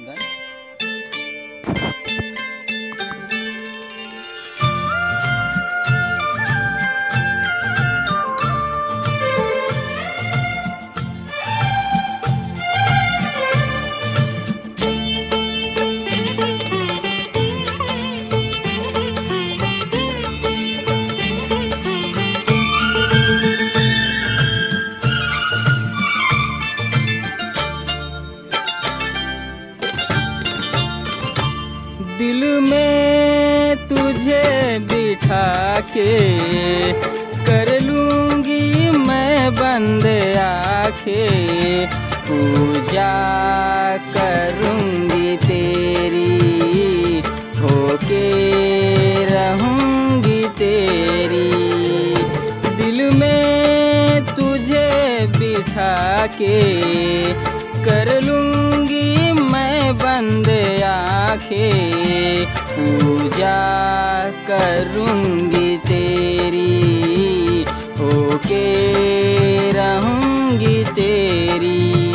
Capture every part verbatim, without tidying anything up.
दिल में तुझे बिठा के कर लूँगी मैं बंद आँखें, पूजा करूँगी तेरी, होके रहूँगी तेरी। दिल में तुझे बिठा के कर लूँगी मैं बंद आँखें, पूजा करूँगी तेरी, होके रहूँगी तेरी।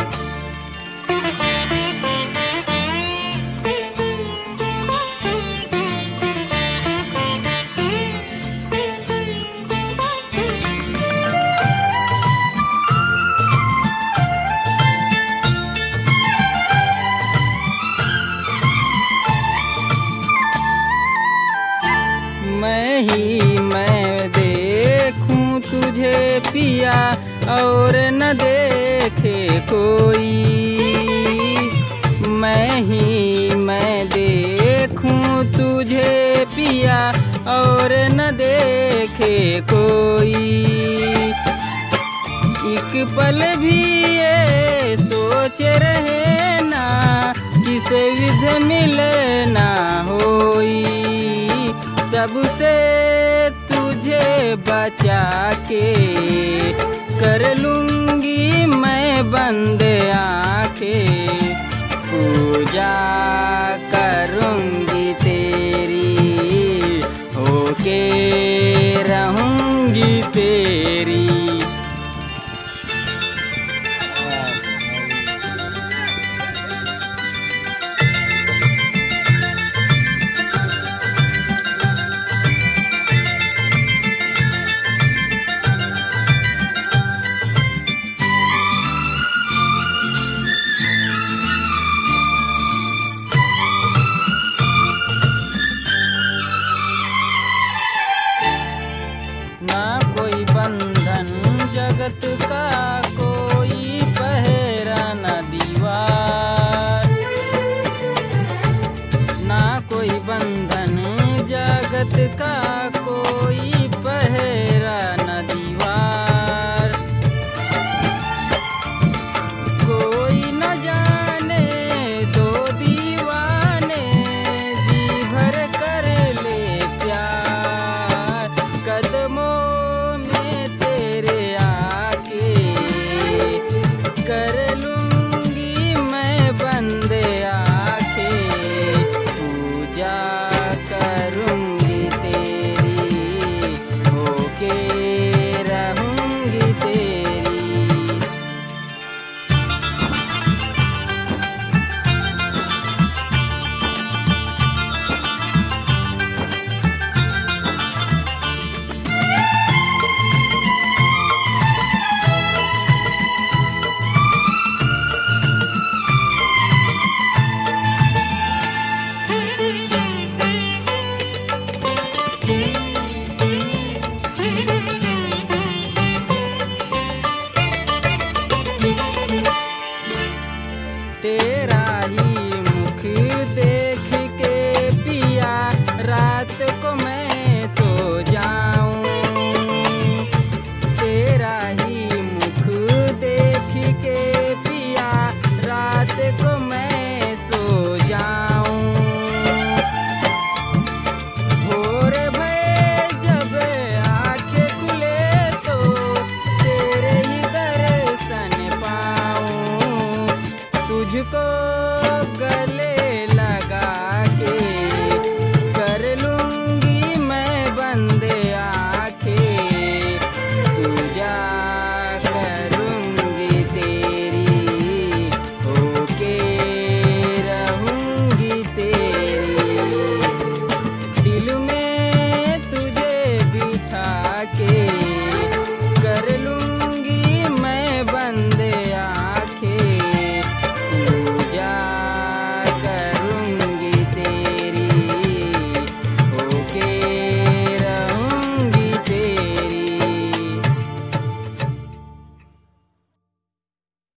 मैं ही मैं देखूं तुझे पिया और न देखे कोई, मैं ही मैं देखूं तुझे पिया और न देखे कोई। एक पल भी ये सोच रहे ना किसे विध मिले ना होई, सबसे तुझे बचा के कर लूँगी मैं बंद आँखें, पूजा करूँगी तेरी, होके रहूँगी तेरी। ना कोई बंधन जगत का कोई पहरा न दीवार, ना कोई बंधन जगत का कोई पहरा न दीवार। कोई न जाने दो दीवाने जी भर कर ले प्यार, कदमों में तेरे आके कर लूँगी मैं बंद आँखें, पूजा करूँगी तेरी, होके रहूँगी तेरी। तेरा ही मुख देख के पिया रात को मैं सो जाऊं, तेरा ही मुख देख के पिया रात को मैं सो जाऊं। भोर भये जब आँखें खुले तो तेरे ही दर्शन पाऊं, तुझको गले